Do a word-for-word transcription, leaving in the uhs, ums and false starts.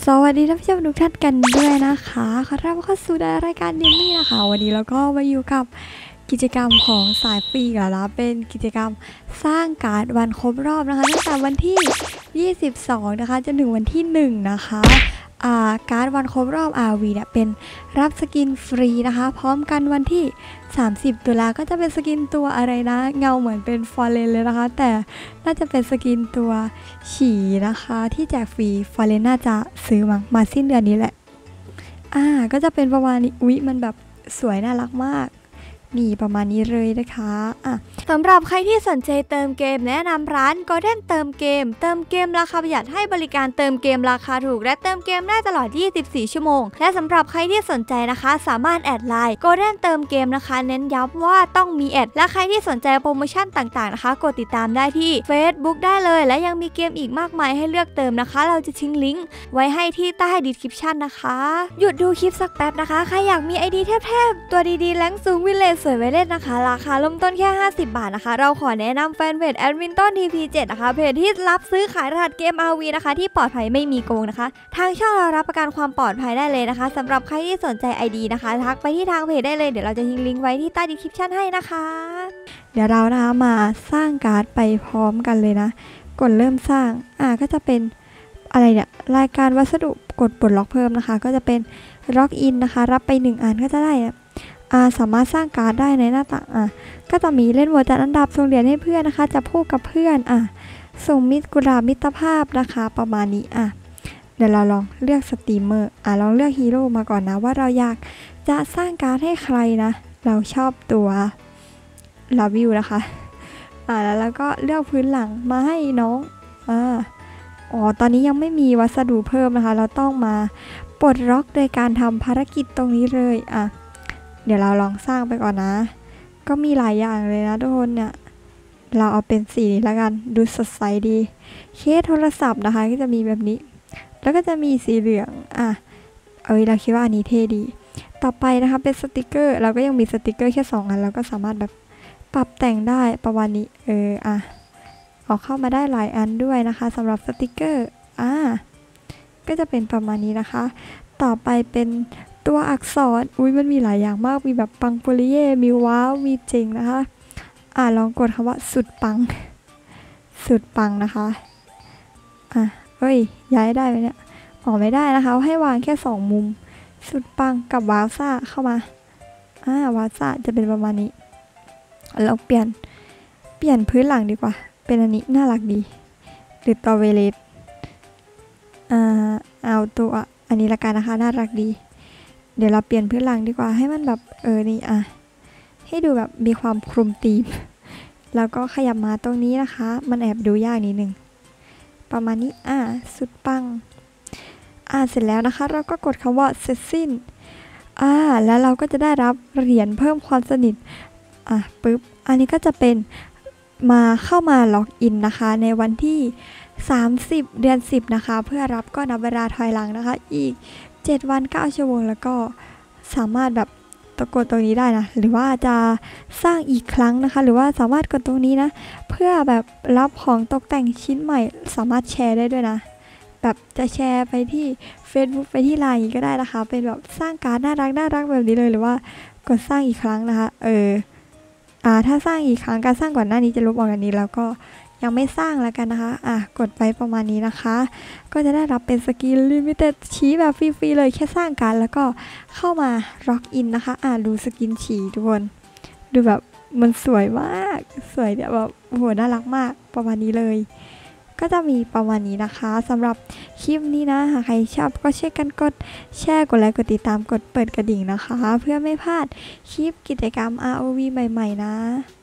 สวัสดีท่านผู้ชมทุกท่านกันด้วยนะคะขอต้อนรับเข้าสู่รายการดิมนี่นะคะวันนี้เราก็มาอยู่กับกิจกรรมของสายฟรีกันแล้วเป็นกิจกรรมสร้างการ์ดวันครบรอบนะคะตั้งแต่วันที่ยี่สิบสองนะคะจนถึงวันที่หนึ่งนะคะอ่าการ์ดวันครบรอบ อาร์ วี เนี่ยเป็นรับสกินฟรีนะคะพร้อมกันวันที่สามสิบตุลาก็จะเป็นสกินตัวอะไรนะเงาเหมือนเป็นฟอร์เรนเลยนะคะแต่น่าจะเป็นสกินตัวฉี่นะคะที่แจกฟรีฟอร์เรนน่าจะซื้อมามาสิ้นเดือนนี้แหละอ่าก็จะเป็นประมาณนี้อุ๊ยมันแบบสวยน่ารักมากนี่ประมาณนี้เลยนะคะอ่ะสำหรับใครที่สนใจเติมเกมแนะนำร้าน Golden เติมเกมเติมเกมราคาประหยัดให้บริการเติมเกมราคาถูกและเติมเกมได้ตลอดยี่สิบสี่ชั่วโมงและสำหรับใครที่สนใจนะคะสามารถแอดไลน์ Golden เติมเกมนะคะเน้นย้ำว่าต้องมีแอดและใครที่สนใจโปรโมชั่นต่างๆนะคะกดติดตามได้ที่ Facebook ได้เลยและยังมีเกมอีกมากมายให้เลือกเติมนะคะเราจะทิ้งลิงก์ไว้ให้ที่ใต้ description นะคะหยุดดูคลิปสักแป๊บนะคะใครอยากมี ไอ ดี เทพๆตัวดีๆแรงสูงวิเลจสวยไว้เล่นนะคะราคาเริ่มต้นแค่ห้าสิบบาทนะคะเราขอแนะนำแฟนเพจแอดมินต้น ที พี เจ็ด นะคะเพจที่รับซื้อขายรหัสเกม อาร์ วี นะคะที่ปลอดภัยไม่มีโกงนะคะทางช่องเรารับประกันความปลอดภัยได้เลยนะคะสำหรับใครที่สนใจ ไอ ดี นะคะทักไปที่ทางเพจได้เลยเดี๋ยวเราจะทิ้งลิงก์ไว้ที่ใต้ดีสคริปชั่นให้นะคะเดี๋ยวเรานะคะมาสร้างการ์ดไปพร้อมกันเลยนะกดเริ่มสร้างอ่าก็จะเป็นอะไรเนี่ยรายการวัสดุกดปลดล็อกเพิ่มนะคะก็จะเป็นล็อกอินนะคะรับไปหนึ่งอันก็จะได้อ่าสามารถสร้างการ์ดได้ในหน้าต่างอ่ะก็จะมีเล่นโหวตจัดอันดับส่งเหรียญให้เพื่อนนะคะจะพูดกับเพื่อนอ่ะส่งมิตรกุหลาบมิตรภาพนะคะประมาณนี้อ่ะเดี๋ยวเราลองเลือกสตรีมเมอร์อ่ะลองเลือกฮีโร่มาก่อนนะว่าเราอยากจะสร้างการ์ดให้ใครนะเราชอบตัวลาวิวนะคะอ่ะแล้วเราก็เลือกพื้นหลังมาให้น้องอ่าอ๋อตอนนี้ยังไม่มีวัสดุเพิ่มนะคะเราต้องมาปลดล็อกโดยการทำภารกิจตรงนี้เลยอ่ะเดี๋ยวเราลองสร้างไปก่อนนะก็มีหลายอย่างเลยนะทุกคนเนี่ยเราเอาเป็นสีนี้แล้วกันดูสดใสดีเคสโทรศัพท์นะคะก็จะมีแบบนี้แล้วก็จะมีสีเหลืองอ่ะเอ้ยเราคิดว่าอันนี้เท่ดีต่อไปนะคะเป็นสติกเกอร์เราก็ยังมีสติกเกอร์แค่สองอันเราก็สามารถแบบปรับแต่งได้ประมาณนี้เอออ่ะออกเข้ามาได้หลายอันด้วยนะคะสำหรับสติกเกอร์อ่ะก็จะเป็นประมาณนี้นะคะต่อไปเป็นตัวอักษรอุ้ยมันมีหลายอย่างมากมีแบบปังปุริเย่มีว้าวมีเจ๋งนะคะอ่าลองกดคำว่าสุดปังสุดปังนะคะอ่ะเฮ้ยย้ายได้ไหมเนี่ยออกไม่ได้นะคะให้วางแค่สองมุมสุดปังกับว้าวซ่าเข้ามาอ่าว้าวซ่าจะเป็นประมาณนี้ลองเปลี่ยนเปลี่ยนพื้นหลังดีกว่าเป็นอันนี้น่ารักดีหรือตัวเวเลสอ่าเอาตัวอันนี้ละกันนะคะน่ารักดีเดี๋ยวเราเปลี่ยนพื้นหลังดีกว่าให้มันแบบเออนี่อ่ะให้ดูแบบมีความคลุมธีมแล้วก็ขยับมาตรงนี้นะคะมันแอบดูยากนิดนึงประมาณนี้อ่ะสุดปังอ่ะเสร็จแล้วนะคะเราก็กดคำว่าเสร็จสิ้นอ่ะแล้วเราก็จะได้รับเหรียญเพิ่มความสนิทอ่ะปึ๊บอันนี้ก็จะเป็นมาเข้ามาล็อกอินนะคะในวันที่สามสิบเดือนสิบนะคะเพื่อรับก็นับเวลาถอยหลังนะคะอีกเจ็ดวันเก้าชั่วโมงแล้วก็สามารถแบบตะกดตรงนี้ได้นะหรือว่าจะสร้างอีกครั้งนะคะหรือว่าสามารถกดตรงนี้นะเพื่อแบบรับของตกแต่งชิ้นใหม่สามารถแชร์ได้ด้วยนะแบบจะแชร์ไปที่ Facebook ไปที่ ไลน์ ก็ได้นะคะเป็นแบบสร้างการ์ดน่ารักน่ารักแบบนี้เลยหรือว่ากดสร้างอีกครั้งนะคะเอออ่าถ้าสร้างอีกครั้งการสร้างก่อนหน้านี้จะลบออกจากนี้แล้วก็ยังไม่สร้างแล้วกันนะคะอ่ะกดไปประมาณนี้นะคะก็จะได้รับเป็นสกินลิมิเต็ดชี้แบบฟรีๆเลยแค่สร้างการแล้วก็เข้ามาล็อกอินนะคะอ่ะดูสกินฉีทุกคนดูแบบมันสวยมากสวยเนี่ยแบบโอ้โหน่ารักมากประมาณนี้เลยก็จะมีประมาณนี้นะคะสำหรับคลิปนี้นะหากใครชอบก็ช่วยกันกดแชร์กดไลค์กดติดตามกดเปิดกระดิ่งนะคะเพื่อไม่พลาดคลิปกิจกรรม อาร์ โอ วี ใหม่ๆนะ